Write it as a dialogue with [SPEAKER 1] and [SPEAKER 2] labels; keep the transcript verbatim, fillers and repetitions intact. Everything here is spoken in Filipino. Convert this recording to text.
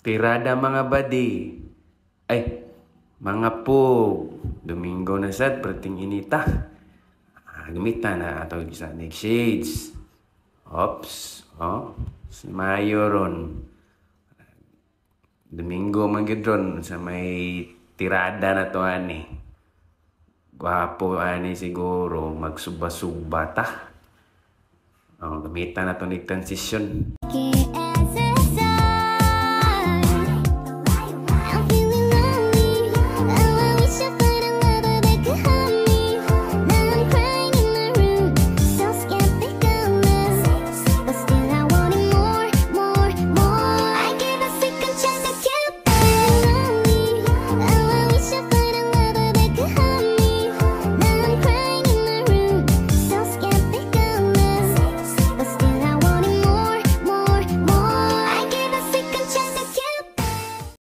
[SPEAKER 1] Tirada mga badi. Ay, mga po. Domingo na sad, perting inita. Ah, gamitan na ato sa next shades. Ops, oh. Si Mayo ron. Domingo man gid ron sa may tirada na to ani. Gwapo ani siguro magsuba-suba ta. Oh, gamitan na to ni transition.